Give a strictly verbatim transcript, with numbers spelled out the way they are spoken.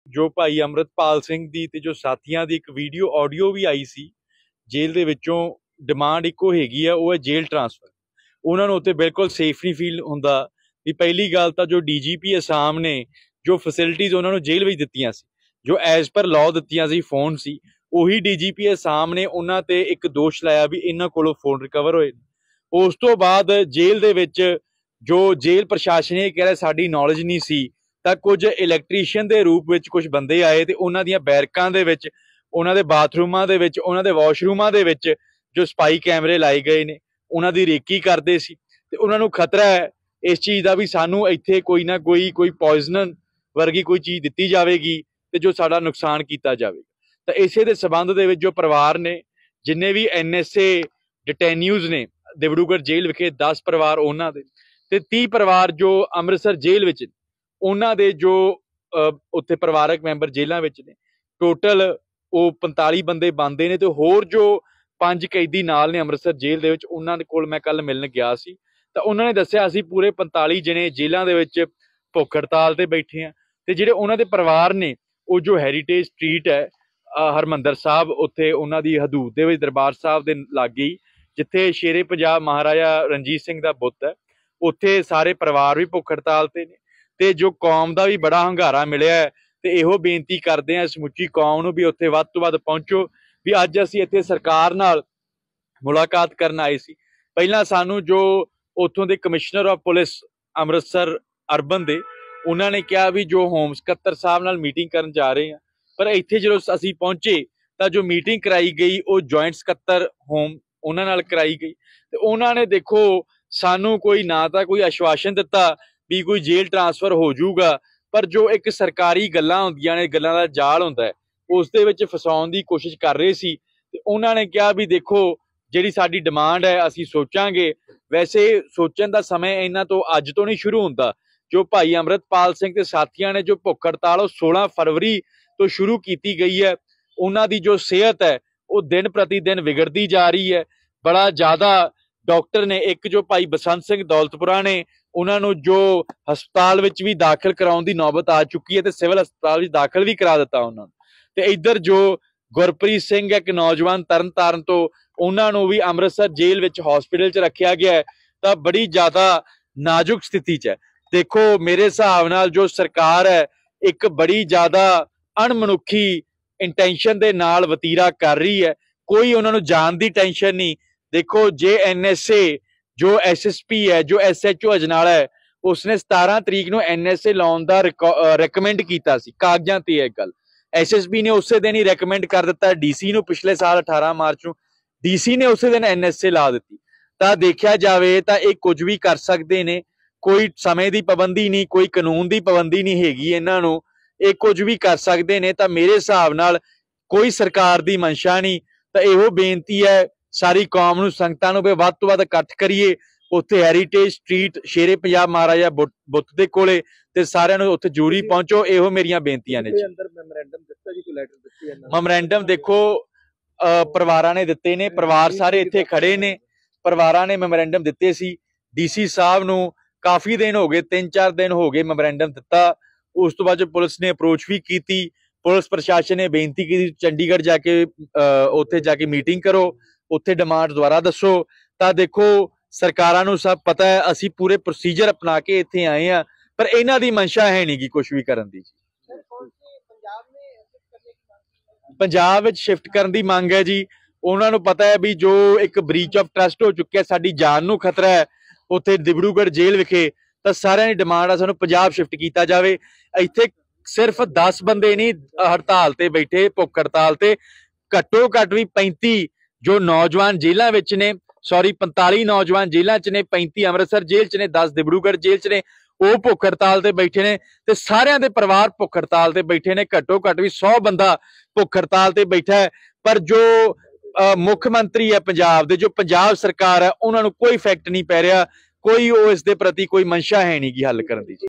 जो भाई अमृतपाल सिंह दी ते जो साथियां दी एक वीडियो ऑडियो भी आई सी जेल दे विचों डिमांड इक्को हैगी आ, वो है जेल ट्रांसफर। उन्होंने उत्ते बिल्कुल सेफ नहीं फील हुंदा भी पहली गल तां जो डी जी पी असाम ने जो फैसिलिटीज़ उन्होंने जेल विच दित्तियां सी, जो एज पर लॉ दित्तियां सी, फोन सी, उही डी जी पी असाम ने उन्हां ते एक दोष लाया भी इन्हां कोलों फोन रिकवर होए। उस तो बाद जेल दे विच जो जेल प्रशासन ये कह रहा साडी नॉलेज नहीं सी, तां कुछ इलैक्ट्रीशियन के रूप में कुछ बंदे आए तो उन्हां दियां बैरकां दे विच, उन्हां दे बाथरूमां दे विच, उन्हां दे वॉशरूमां दे विच जो स्पाई कैमरे लाए गए ने उन्हां दी रेकी करदे सी ते उन्हां नूं खतरा है इस चीज़ का भी सानू इत्थे कोई ना कोई कोई पॉइजन वर्गी कोई चीज़ दित्ती जाएगी तो जो साडा नुकसान किया जाएगा। तो इसे दे संबंध दे विच जो परिवार ने जिन्ने भी एन एस ए डिटेन्यूज ने डिब्रूगढ़ जेल विखे दस परिवार उन्हां दे ते तीह परिवार जो अमृतसर जेल विच उन्हां दे जो उत्थे परिवारक मैंबर जेलों विच ने टोटल वो पंताली बंदे बनते हैं तो होर जो पांच कैदी नाल ने अमृतसर जेल दे विच उन्हां दे कोल मैं कल मिलण गया सी तो उन्होंने दस्सिया असीं पूरे पंताली जने जेलों दे विच भुख हड़ताल ते बैठे हैं ते जिहड़े उन्हां दे परिवार ने वो जो हैरीटेज स्ट्रीट है हरमंदर साहब उत्थे उन्हां दी हदूद दे विच दरबार साहब दे लागे जिथे शेरे पंजाब महाराजा रणजीत सिंह दा बुत है उत्थे सारे परिवार भी भुख हड़ताल ते ने ते जो कौम का भी बड़ा हंगारा मिलिया है ते इहो बेनती करते हैं समुची कौम नूं भी उत्थे वध तों वध पहुंचो भी अज असीं इत्थे सरकार नाल मुलाकात करन आए सी। पहलां सानू जो उत्थों के commissioner of police Amritsar urban दे उन्होंने कहा भी जो होम सकत्तर साहब नाल मीटिंग करन जा रहे हैं, पर इत्थे जो असीं पहुंचे तो जो मीटिंग कराई गई वो जॉइंट सकत्तर होम उन्हां नाल कराई गई तो उन्होंने देखो सानू कोई ना तो कोई आश्वासन दिता भी कोई जेल ट्रांसफर हो जाऊगा, पर जो एक सरकारी गल्लां हुंदियां ने गल्लां दा जाल हुंदा है उस दे विच फसाउण दी कोशिश कर रहे सी ते उन्होंने कहा भी देखो जिहड़ी साडी डिमांड है असीं सोचांगे। वैसे सोचण दा समय इन्हां तो अज तो नहीं शुरू हुंदा, जो भाई अमृतपाल सिंह ते साथियां ने जो भुख हड़ताल सोलह फरवरी तो शुरू की गई है, उन्हां दी जो सेहत है वो दिन प्रति दिन बिगड़ती जा रही है बड़ा ज़्यादा। डॉक्टर ने एक जो भाई बसंत सिंह दौलतपुरा ने उन्होंने जो हस्पताल विच भी दाखिल कराउण दी नौबत आ चुकी है तो सिविल हस्पताल विच दाखिल भी करा दिता उन्होंने। ते इधर जो गुरप्रीत सिंह एक नौजवान तरन तारण तो उन्होंने भी अमृतसर जेल विच हॉस्पिटल च रखा गया है तो बड़ी ज़्यादा नाजुक स्थिति च है। देखो मेरे हिसाब नाल जो सरकार है एक बड़ी ज़्यादा अणमनुखी इंटेंशन दे नाल वतीरा कर रही है, कोई उन्होंने जान की टेंशन नहीं। देखो जे एन एस ए जो एस एस पी है जो एस एच ओ अजनाला है उसने सतारह तरीक नूं एन एस ए लाउण दा रिकमेंड किया सी कागजां ते है गल, एस एस पी ने उस दिन ही रिकमेंड कर दिता डी सी नूं पिछले साल अठारह मार्च नूं डी सी ने उस दिन एन एस ए ला दी। तो देखा जाए तो यह कुछ भी कर सकते हैं, कोई समय की पाबंदी नहीं, कोई कानून की पाबंदी नहीं हैगी, इन्हों ये कुछ भी कर सकते हैं। तो मेरे हिसाब नाल कोई सरकार की मंशा नहीं, तो इहो बेनती है सारी कौम नूं संगतां नूं वध तों वध इकट्ठ करिए उत्थे हैरीटेज स्ट्रीट शेरे पंजाब महाराजा बुत बुत दे कोले ते सारिआं नूं उत्थे जरूरी पहुंचो। इहो मेरियां बेनतियां ने। मैमोरेंडम देखो परिवारां ने दित्ते ने, परिवार सारे इत्थे खड़े ने, परिवारां ने मैमोरेंडम दित्ते सी डी सी साहब नूं काफ़ी दिन हो गए, तीन चार दिन हो गए मैमोरेंडम दिता। उस तो बाद पुलिस ने अप्रोच भी की, पुलिस प्रशासन ने बेनती की चंडीगढ़ जाके उत्थे जाके मीटिंग करो, उत्थे डिमांड दोबारा दसो। तो देखो सरकारां नूं सब पता है असी पूरे प्रोसीजर अपना के इत्थे आए हैं, पर इन्हां दी मंशा है नहीं कि कुछ भी करन दी। पंजाब विच शिफ्ट करन दी मांग है जी, उन्होंने पता है भी जो एक ब्रीच ऑफ ट्रस्ट हो चुका है, साडी जान नूं खतरा है उत्थे डिब्रूगढ़ जेल विखे, तो सारिआं दी डिमांड आ सानूं पंजाब शिफ्ट किया जाए। इत्थे सिर्फ दस बंदे नहीं हड़ताल ते बैठे भुख हड़ताल ते, घट्टो घट्ट भी पैंती जो नौजवान जेलों विच ने, सॉरी पंताली नौजवान जेलों च ने, पैंती अमृतसर जेल च ने, दस डिब्रूगढ़ जेल च ने, वो भुख हड़ताल ते बैठे ने ते सारिआं दे परिवार भुख हड़ताल ते बैठे ने। घट्टो घट्ट भी सौ बंदा भुख हड़ताल ते बैठा है, पर जो मुख मंत्री है पंजाब दे, जो पंजाब सरकार है, उन्होंने कोई इफेक्ट नहीं पै रहा, कोई इस दे प्रति कोई मंशा है नहीं कि हल करन दी।